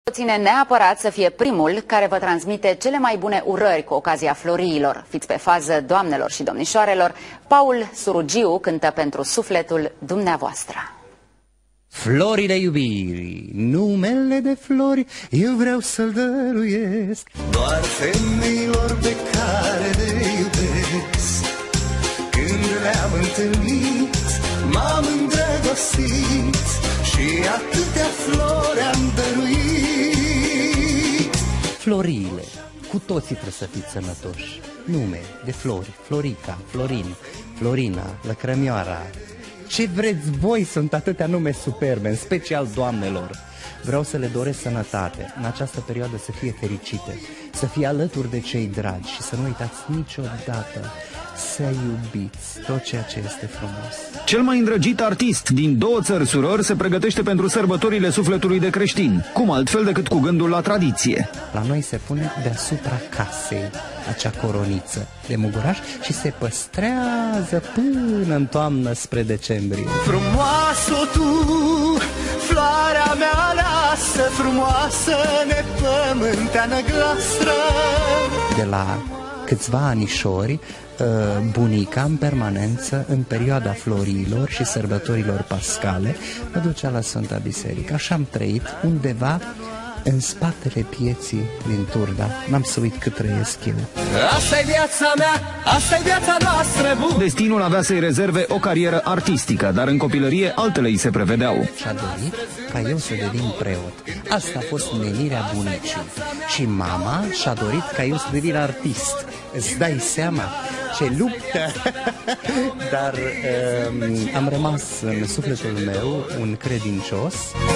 Ține neapărat să fie primul care vă transmite cele mai bune urări cu ocazia floriilor. Fiți pe fază, doamnelor și domnișoarelor. Paul Surugiu cântă pentru sufletul dumneavoastră. Florile iubirii, numele de flori, eu vreau să-l dăruiesc doar femeilor pe care le iubesc. Când le-am întâlnit, m-am îndrăgostit și atâtea flori am dăruit. Florile, cu toții trebuie să fiți sănătoși. Nume de flori, Florica, Florin, Florina, Lăcrămioara. Ce vreți voi, sunt atâtea nume superbe, în special doamnelor. Vreau să le doresc sănătate, în această perioadă să fie fericite, să fie alături de cei dragi și să nu uitați niciodată să iubiți tot ceea ce este frumos. Cel mai îndrăgit artist din două țări surori se pregătește pentru sărbătorile sufletului de creștin. Cum altfel decât cu gândul la tradiție. La noi se pune deasupra casei acea coroniță de muguraș și se păstrează până în toamnă spre decembrie. Frumoasă tu, floarea mea lasă, frumoasă nepământeană glastră. De la câțiva anișori, bunica în permanență, în perioada florilor și sărbătorilor pascale, mă ducea la Sfânta Biserică. Așa am trăit undeva în spatele pieții din Turda. N-am să uit cât trăiesc eu. Asta-i viața mea, asta-i viața noastră. Destinul avea să-i rezerve o carieră artistică, dar în copilărie altele îi se prevedeau. Și-a dorit ca eu să devin preot. Asta a fost menirea bunicii. Și mama și-a dorit ca eu să devin artist. Îți dai seama ce luptă! Dar am rămas în sufletul meu un credincios.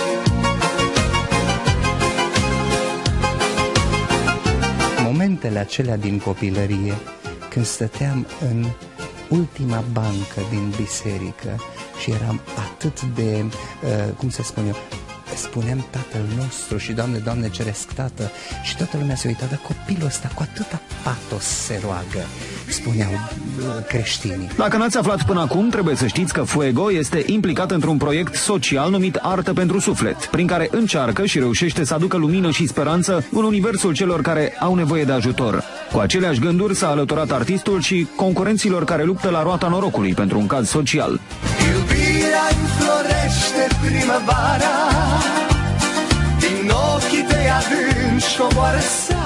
Momentele acelea din copilărie, când stăteam în ultima bancă din biserică și eram atât de, cum să spun eu, spuneam Tatăl nostru și Doamne, Doamne ceresc Tată, și toată lumea se uita, dar copilul ăsta cu atâta patos se roagă, spuneau creștinii. Dacă n-ați aflat până acum, trebuie să știți că Fuego este implicat într-un proiect social numit Artă pentru Suflet, prin care încearcă și reușește să aducă lumină și speranță în universul celor care au nevoie de ajutor. Cu aceleași gânduri s-a alăturat artistul și concurenților care luptă la roata norocului pentru un caz social. Iubirea înflorește primăvara, din ochii tăi adânci coboară